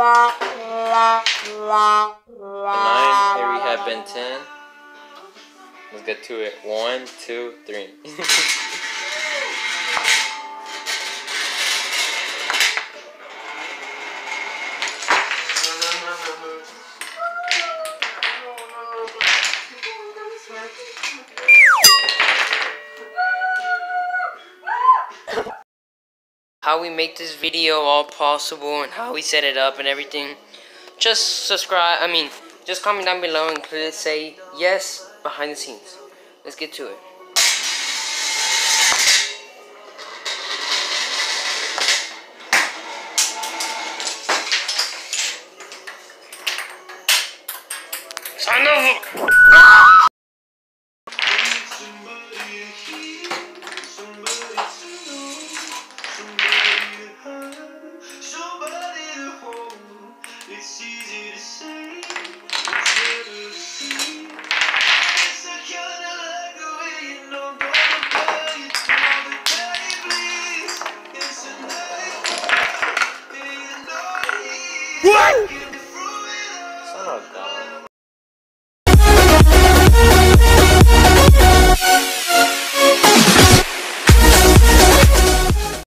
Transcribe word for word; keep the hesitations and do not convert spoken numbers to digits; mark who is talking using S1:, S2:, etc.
S1: nine, here we have Ben ten. Let's get to it. One, two, three. How we make this video all possible and how we set it up and everything, just subscribe, I mean, just comment down below and please say yes behind the scenes. Let's get to it. Son of a...
S2: It's easy to say, it's better to see.